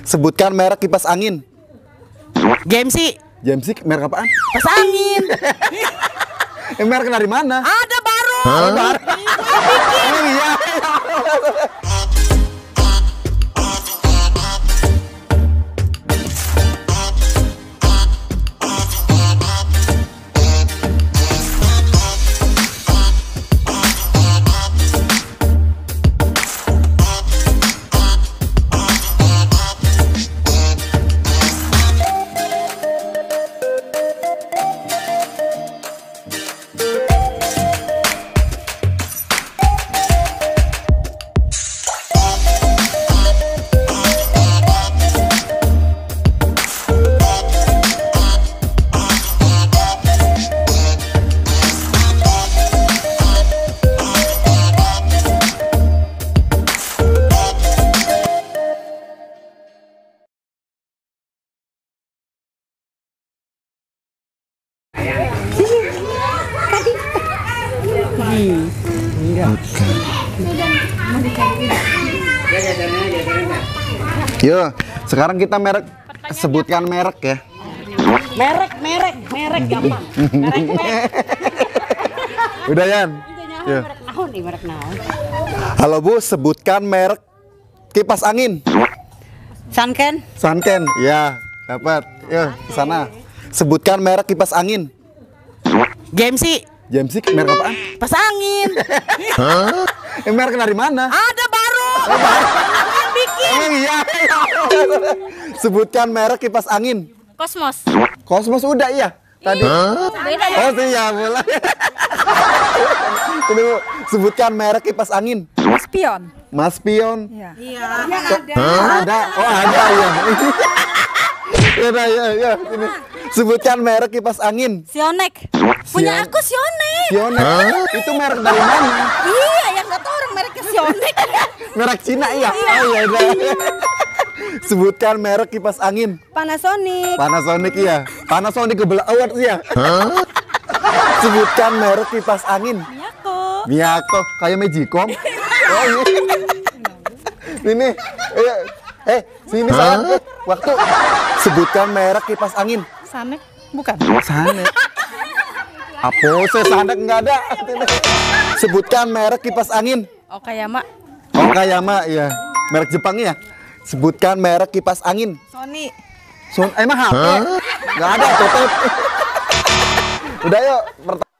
Sebutkan merek kipas angin. Gemsi. Gemsi merek apaan? Kipas angin. Merek dari mana? Ada baru. Baru. Oh iya. Yo, sekarang kita merek, sebutkan merek ya. Merek gampang. Merek. Udah Yan. Merek naon nih, merek naon. Halo Bu, sebutkan merek kipas angin. Sanken. Sanken, ya dapat. Yo, ke sana. Sebutkan merek kipas angin. Gemsi. Gemsi merek apaan? Kipas angin. Merek dari mana? Ada baru. Yang bikin. Iya. Sebutkan merek kipas angin. Kosmos. Kosmos udah iya. Tadi. Beda ya. Oh iya, boleh. Tunggu, sebutkan merek kipas angin. Maspion. Maspion. Iya. Ada. Oh, ada ya. Ya. Ini. Sebutkan merek kipas angin. Sionek. Punya aku Sionek. Sionek. Itu merek dari mana? Iya, yang nggak tahu orang mereknya Sionek. Merek Cina iya. Oh iya udah. Sebutkan merek kipas angin. Panasonic. Panasonic iya. Panasonic kebelah award sih ya. Sebutkan merek kipas angin. Miyako. Kayak Magicom. Oh iya. Ini. Sini sayang. Waktu. Sebutkan merek kipas angin. Sanek. Bukan. Sanek. Apa sih Sanek nggak ada. Sebutkan merek kipas angin. Okayama. Okayama ya. Merek Jepang ya. Sebutkan merek kipas angin. Sony. Emang HP? Nggak ada tutup. Udah yuk.